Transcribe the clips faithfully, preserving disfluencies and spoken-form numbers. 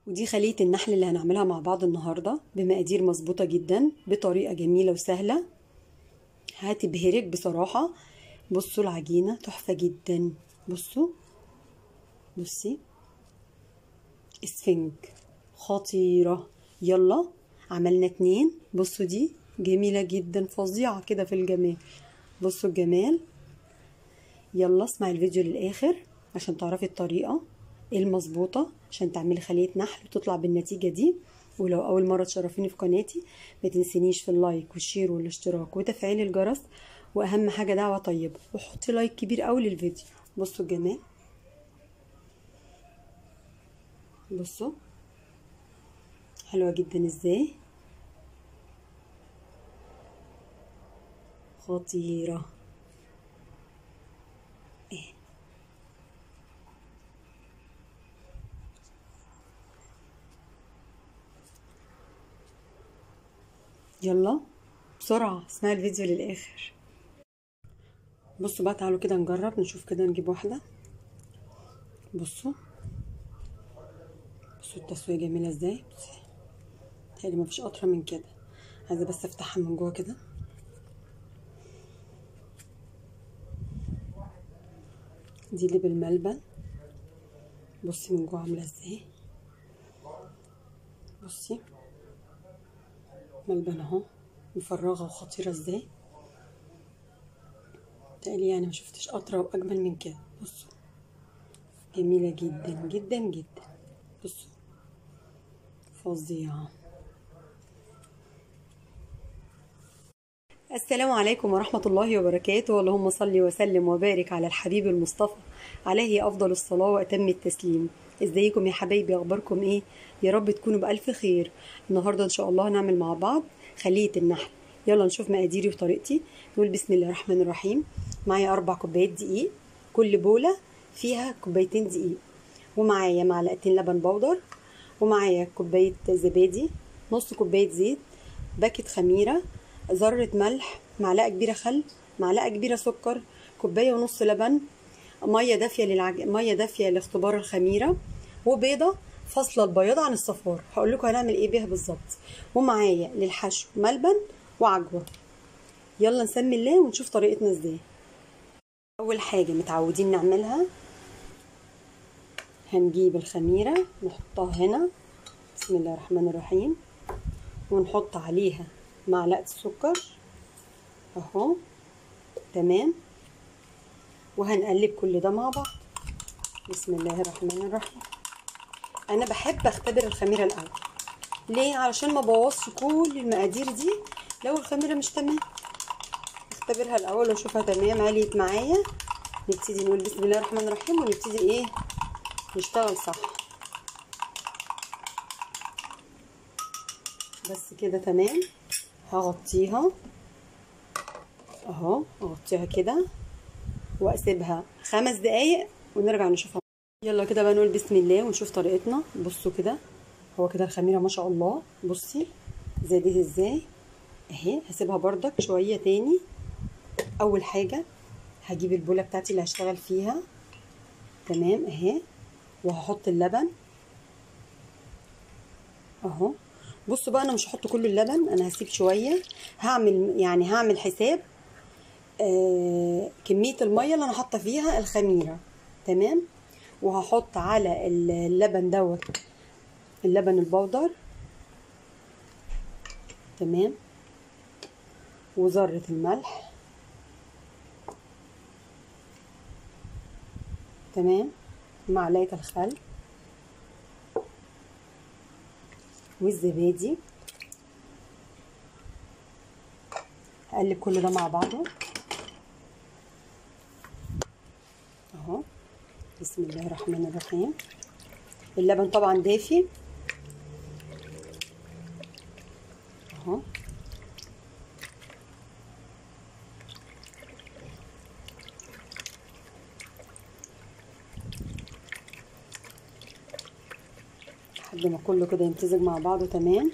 ودي خلية النحل اللي هنعملها مع بعض النهاردة بمقادير مظبوطة جدا بطريقة جميلة وسهلة هتبهرك بصراحة. بصوا العجينة تحفة جدا. بصوا بصي اسفنج خطيرة. يلا عملنا اتنين. بصوا دي جميلة جدا فظيعة كده في الجمال. بصوا الجمال. يلا اسمعي الفيديو للآخر عشان تعرفي الطريقة المظبوطة عشان تعملي خلية نحل وتطلع بالنتيجة دي. ولو أول مرة تشرفيني في قناتي ما تنسينيش في اللايك والشير والاشتراك وتفعيل الجرس، وأهم حاجة دعوة طيبة وحطي لايك كبير قوي للفيديو. بصوا الجمال. بصوا حلوة جدا ازاي، خطيرة. ايه يلا بسرعة اسمعي الفيديو للآخر. بصوا بقى تعالوا كده نجرب نشوف كده نجيب واحدة. بصوا بصوا التسوية جميلة ازاي. بصي تهيألي مفيش أطرى من كده. عايزة بس افتحها من جوه كده. دي اللي بالملبن. بصي من جوه عاملة ازاي. بصي ملبن اهو مفرغة وخطيرة ازاي. تقريبا يعني ما شفتش اطرى واجمل من كده. بصوا جميلة جدا جدا جدا. بصوا فظيعة. السلام عليكم ورحمة الله وبركاته. اللهم صل وسلم وبارك على الحبيب المصطفى عليه أفضل الصلاة وأتم التسليم. ازيكم يا حبايبي، أخباركم ايه؟ يا رب تكونوا بألف خير. النهاردة إن شاء الله هنعمل مع بعض خلية النحل. يلا نشوف مقاديري وطريقتي. نقول بسم الله الرحمن الرحيم. معايا أربع كوبايات دقيق، كل بولة فيها كوبايتين دقيق، ومعايا معلقتين لبن بودر، ومعايا كوباية زبادي، نص كوباية زيت، باكت خميرة، ذرة ملح، معلقة كبيرة خل، معلقة كبيرة سكر، كوباية ونص لبن، مية دافية للعج... مية دافية لاختبار الخميرة، وبيضة فاصلة البياض عن الصفار. هقول لكم هنعمل ايه بيها بالظبط. ومعايا للحشو ملبن وعجوة. يلا نسمي الله ونشوف طريقتنا ازاي. اول حاجة متعودين نعملها، هنجيب الخميرة نحطها هنا. بسم الله الرحمن الرحيم. ونحط عليها معلقة السكر اهو. تمام. وهنقلب كل ده مع بعض. بسم الله الرحمن الرحيم. انا بحب اختبر الخميره الاول. ليه؟ علشان ما بوظش كل المقادير دي لو الخميره مش تمام. اختبرها الاول واشوفها تمام عليت معايا، نبتدي نقول بسم الله الرحمن الرحيم ونبتدي ايه نشتغل صح. بس كده تمام. هغطيها اهو، اغطيها كده واسيبها خمس دقايق ونرجع نشوفها. يلا كده بقى نقول بسم الله ونشوف طريقتنا. بصوا كده هو كده الخميره ما شاء الله. بصي زادت ازاي اهي. هسيبها بردك شويه تاني. اول حاجه هجيب البوله بتاعتي اللي هشتغل فيها. تمام اهي. وهحط اللبن اهو. بصوا بقى انا مش هحط كل اللبن، انا هسيب شويه. هعمل يعني هعمل حساب آه كميه الميه اللي انا حاطه فيها الخميره. تمام. وهحط على اللبن دوت اللبن البودر. تمام. وذرة الملح. تمام. معلقة الخل والزبادي. هقلب كل ده مع بعضه اهو. بسم الله الرحمن الرحيم. اللبن طبعا دافي اهو. لحد ما كله كده يمتزج مع بعضه. تمام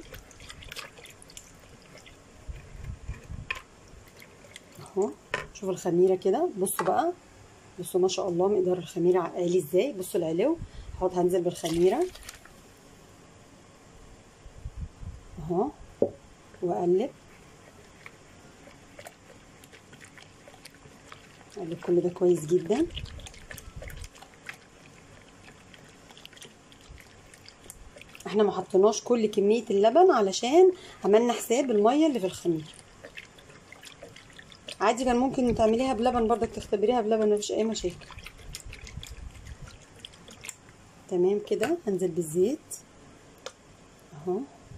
اهو. شوفوا الخميره كده. بصوا بقى، بصوا ما شاء الله مقدار الخميره عالي ازاي. بصوا العلو. هحط هنزل بالخميره واقلب اقلب كل ده كويس جدا. احنا ما حطيناش كل كميه اللبن علشان عملنا حساب الميه اللي في الخميره. عادي كان ممكن تعمليها بلبن برضك، تختبريها بلبن، مفيش اي مشاكل. تمام كده. هنزل بالزيت اهو.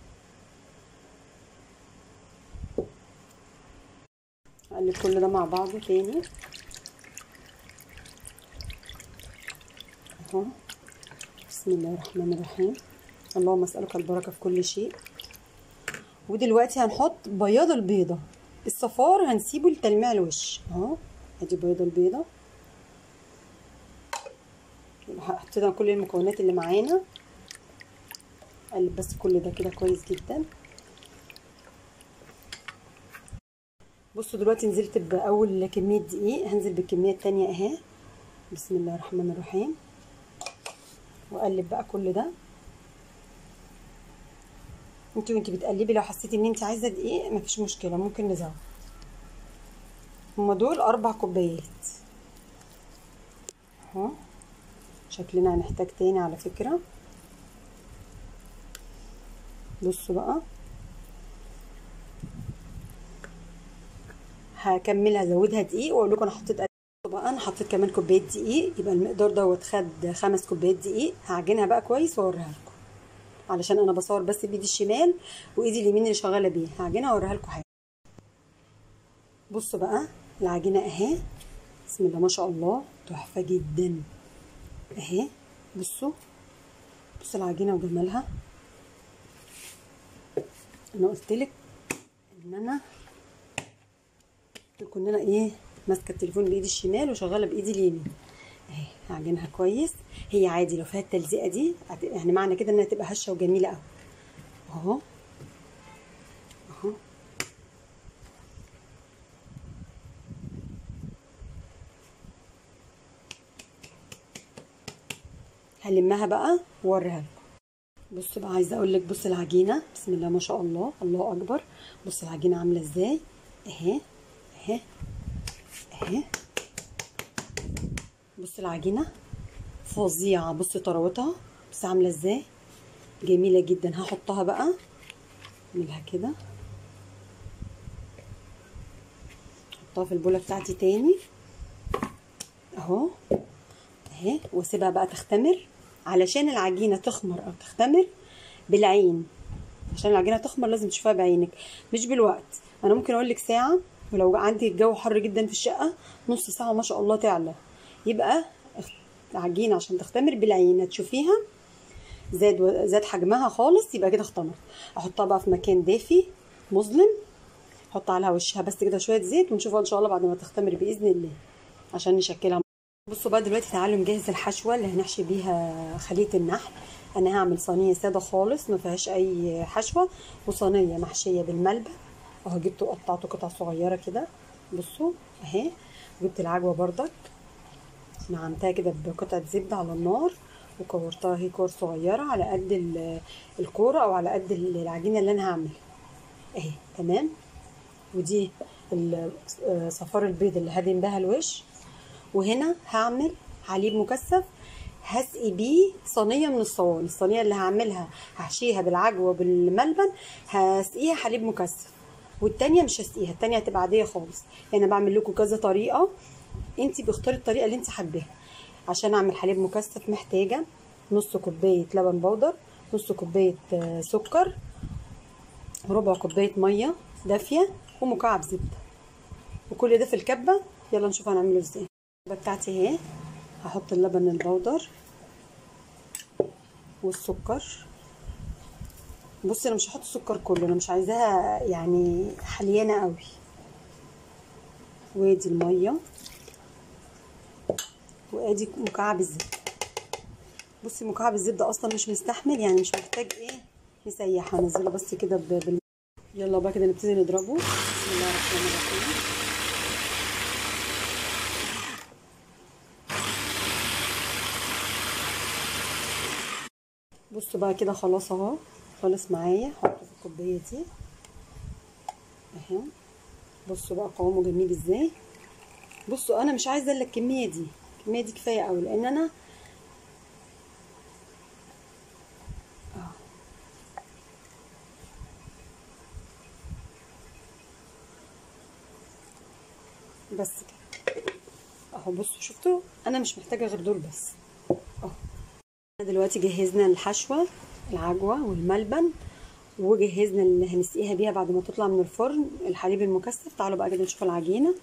اقلب كل ده مع بعضه تاني اهو. بسم الله الرحمن الرحيم. اللهم اسالك البركه في كل شيء. ودلوقتي هنحط بياض البيضه، الصفار هنسيبه لتلميع الوش اهو. ادي بياض البيضه. حطينا كل المكونات اللي معانا. اقلب بس كل ده كده كويس جدا. بصوا دلوقتي نزلت باول كميه دقيق، هنزل بالكميه التانية اهي. بسم الله الرحمن الرحيم. واقلب بقى كل ده. انت وانت بتقلبي لو حسيتي ان انت عايزه دقيق مفيش مشكله، ممكن نزود. هما دول اربع كوبايات اهو. شكلنا هنحتاج تاني على فكره. بصوا بقى هكملها ازودها دقيق واقول لكم انا حطيت قد ايه. بقى انا حطيت كمان كوبايه دقيق، يبقى المقدار دوت خد خمس كوبايات دقيق. هعجنها بقى كويس واوريها لكم، علشان انا بصور بس بايدي الشمال وايدي اليمين اللي شغاله بيها. هعجنها واوريها لكم حاجه. بصوا بقى العجينه اهي. بسم الله ما شاء الله، تحفه جدا اهي. بصوا بصوا العجينه وجمالها. انا قلت لك ان انا قلت ان انا ايه ماسكه التليفون بايدي الشمال وشغاله بايدي اليمين اهي. هعجنها كويس. هي عادي لو فيها التلزيقه دي يعني معنى كده انها تبقى هشه وجميله قوي اهو اهو. هلمها بقى واوريها لكم. بصوا بقى عايزه اقول لك، بص العجينه بسم الله ما شاء الله، الله اكبر. بص العجينه عامله ازاي اهي اهي اهي. بص العجينه فظيعه. بص طراوتها، بص عامله ازاي، جميله جدا. هحطها بقى، اعملها كده، احطها في البوله بتاعتي تاني اهو اهي. واسيبها بقى تختمر. علشان العجينه تخمر او تختمر بالعين، عشان العجينه تخمر لازم تشوفها بعينك مش بالوقت. انا ممكن اقول لك ساعه، ولو عندي الجو حر جدا في الشقه نص ساعه ما شاء الله تعلى. يبقى العجينه عشان تختمر بالعين هتشوفيها زاد و... زاد حجمها خالص، يبقى كده اختمرت. احطها بقى في مكان دافي مظلم، احط عليها وشها بس كده شويه زيت، ونشوفها ان شاء الله بعد ما تختمر باذن الله عشان نشكلها. بصوا بقى دلوقتي تعالوا نجهز الحشوه اللي هنحشي بيها خليه النحل. انا هعمل صينيه ساده خالص ما فيهاش اي حشوه، وصينيه محشيه بالملبن اهو. جبته وقطعته قطع صغيره كده بصوا اهي. جبت العجوه بردك نعمتها كده بقطعه زبده على النار، وكورتها هي كور صغيره على قد الكوره او على قد العجينه اللي انا هعملها اهي. تمام. ودي صفار البيض اللي هدهن بها الوش. وهنا هعمل حليب مكثف هسقي بيه صينيه من الصواني. الصينيه اللي هعملها هحشيها بالعجوه بالملبن، هسقيها حليب مكثف، والتانيه مش هسقيها، التانيه هتبقى عاديه خالص. انا بعمل لكم كذا طريقه، انت بتختاري الطريقه اللي انت حباها. عشان اعمل حليب مكثف محتاجه نص كوبايه لبن بودر، نص كوبايه سكر، ربع كوبايه ميه دافيه، ومكعب زبده، وكل ده في الكبه. يلا نشوف هنعمله ازاي. الكبه بتاعتي اهي. هحط اللبن البودر والسكر. بصي انا مش هحط السكر كله، انا مش عايزاها يعني حليانه قوي. وادي الميه، وادي مكعب الزبده. بصي مكعب الزبده اصلا مش مستحمل، يعني مش محتاج ايه نسيح، هنزله بس كده بال. يلا بقى كده نبتدي نضربه. بسم الله الرحمن الرحيم. بصوا بقى كده خلاص اهو خلص معايا. هحطه في الكوبايه دي اهي. بصوا بقى قوامه جميل ازاي. بصوا انا مش عايزه الا الكميه دي، الكميه دي كفايه قوي، لان انا اه بس كده اهو. بصوا شفتوا انا مش محتاجه غير دول بس اهو. دلوقتي جهزنا الحشوه، العجوه والملبن، وجهزنا اللي هنسقيها بيها بعد ما تطلع من الفرن، الحليب المكثف. تعالوا بقى كده نشوف العجينه.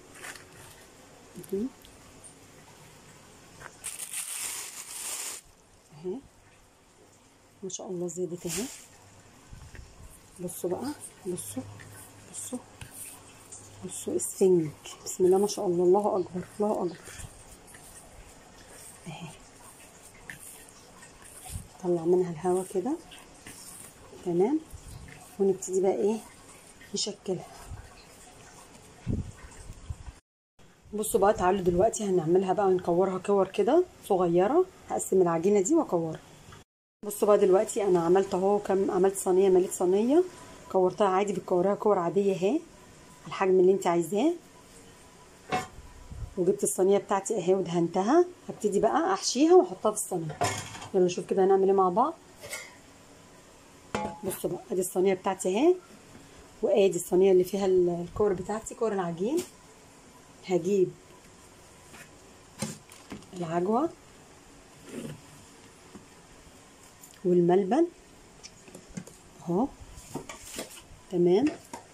اهي ما شاء الله زادت اهي. بصوا بقى، بصوا بصوا بصوا اسفنج، بسم الله ما شاء الله، الله اكبر الله اكبر. اهي طلع منها الهواء كده تمام، ونبتدي بقى ايه نشكلها. بصوا بقى تعالوا دلوقتي هنعملها بقى ونكورها كور كده صغيره. هقسم العجينه دي واكورها. بصوا بقى دلوقتي انا عملت اهو كم، عملت صينيه، مليت صينيه كورتها عادي، بتكورها كور عاديه اهي الحجم اللي انت عايزاه. وجبت الصينيه بتاعتي اهي ودهنتها. هبتدي بقى احشيها واحطها في الصينيه. يلا نشوف كده هنعمل ايه مع بعض. بصوا بقى ادي الصينيه بتاعتي اهي، وادي الصينيه اللي فيها الكور بتاعتي، كور العجين. هجيب العجوه والملبن اهو تمام.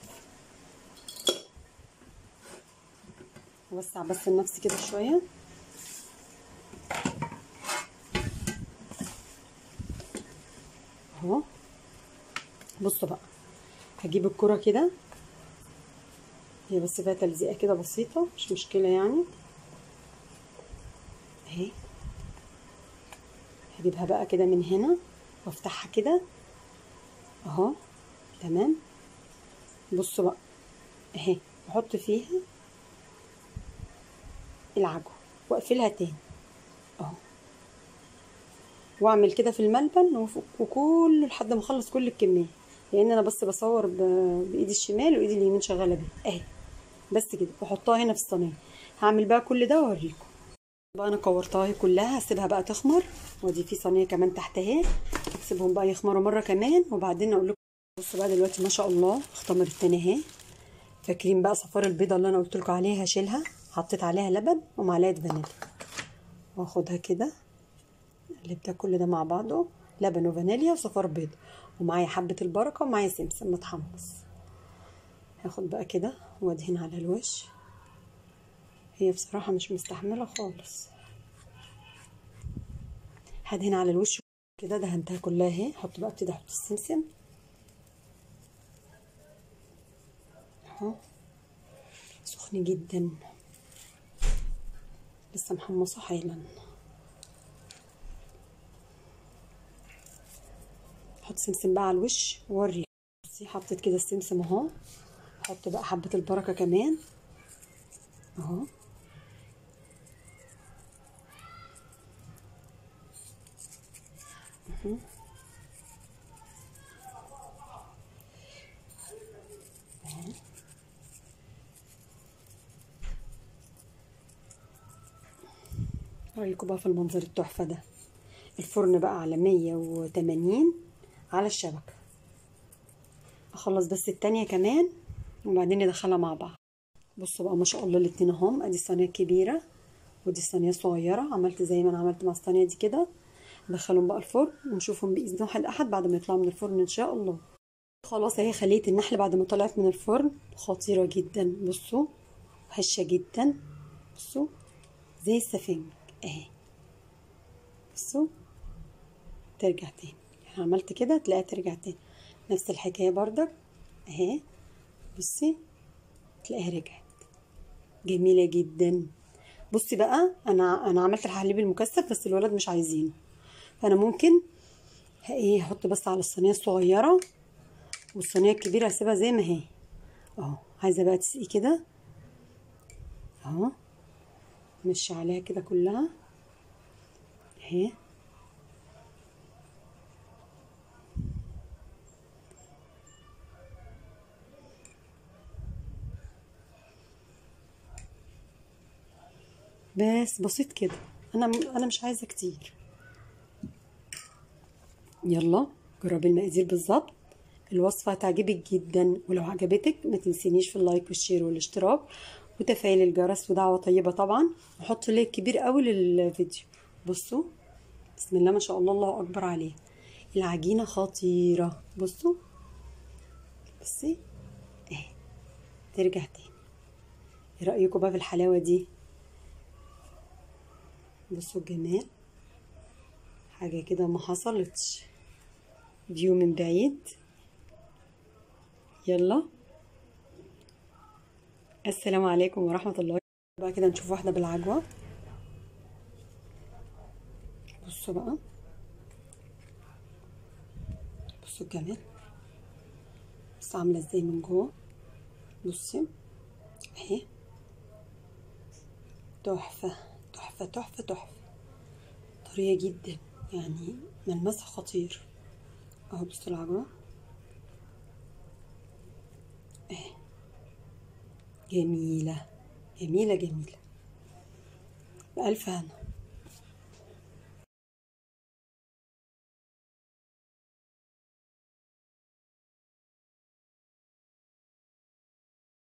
اوسع بس لنفسي كده شويه اهو. بصوا بقى هجيب الكرة كده، هي بس فيها تلزيقه كده بسيطه مش مشكله يعني اهي. هجيبها بقى كده من هنا وافتحها كده اهو تمام. بصوا بقى اهي، احط فيها العجوه واقفلها تاني اهو، واعمل كده في الملبن وكله لحد ما اخلص كل الكميه، لان انا بس بصور بايدي الشمال وايدي اليمين شغاله بيها اهي بس كده، واحطها هنا في الصينيه. هعمل بقى كل ده واوريكم. بقى انا كورتها اهي كلها، هسيبها بقى تخمر. ودي في صينيه كمان تحت اهي، هسيبهم بقى يخمروا مره كمان وبعدين اقول لكم. بصوا بقى دلوقتي ما شاء الله اختمرت تاني اهي. فاكرين بقى صفار البيضه اللي انا قلت لكم عليها؟ هشيلها، حطيت عليها لبن ومعلقه فانيليا، واخدها كده اقلب كل ده مع بعضه، لبن وفانيليا وصفار بيض، ومعايا حبه البركه ومعايا سمسم متحمص. هاخد بقى كده وادهن على الوش. هي بصراحه مش مستحمله خالص. هدهن على الوش كده، دهنتها كلها اهي. احط بقى، ابتدي احط السمسم اهو، سخن جدا لسه محمصه حالا. احط سمسم بقى على الوش واوريكم. بصي حطيت كده السمسم اهو. احط بقى حبه البركه كمان اهو اهو. اوريكم بقى في المنظر التحفه ده. الفرن بقى على مية وتمانين على الشبكه. اخلص بس التانية كمان وبعدين ندخلها مع بعض. بصوا بقى ما شاء الله الاتنين اهم. ادي الصينيه الكبيره ودي الصينيه الصغيره. عملت زي ما انا عملت مع الصينيه دي كده. ندخلهم بقى الفرن ونشوفهم باذن واحد احد بعد ما يطلعوا من الفرن ان شاء الله. خلاص اهي خليت النحل بعد ما طلعت من الفرن خطيره جدا. بصوا هشه جدا، بصوا زي السفنج اهي. بصوا ترجع تاني، يعني عملت كده تلاقيها ترجع تاني. نفس الحكايه بردك اهي. بصي تلاقيها رجعت جميله جدا. بصي بقى انا انا عملت الحليب المكثف بس الولاد مش عايزينه، فانا ممكن ايه احط بس على الصينيه الصغيره، والصينيه الكبيره هسيبها زي ما هي اهو. عايزه بقى تسقي كده اهو، مشي عليها كده كلها اهي. بس بسيط كده، انا انا مش عايزه كتير. يلا جربي المقادير بالظبط، الوصفه هتعجبك جدا. ولو عجبتك ما تنسينيش في اللايك والشير والاشتراك وتفعيل الجرس ودعوه طيبه طبعا، وحط لايك كبير قوي للفيديو. بصوا، بسم الله ما شاء الله، الله اكبر عليه. العجينه خطيره. بصوا بصي اهي، ترجع تاني. ايه رايكم بقى في الحلاوه دي؟ بصوا الجمال، حاجه كده ما حصلتش. فيو من بعيد. يلا، السلام عليكم ورحمه الله. بقى كده نشوف واحده بالعجوه. بصوا بقى، بصوا الجمال، بص عامله ازاي من جوه. بصي اهي، تحفه تحفه تحفه تحفه، طريه جدا يعني، ملمسها خطير. اهو بصوا العجوه اهي، جميله جميله جميله، بألف هنا.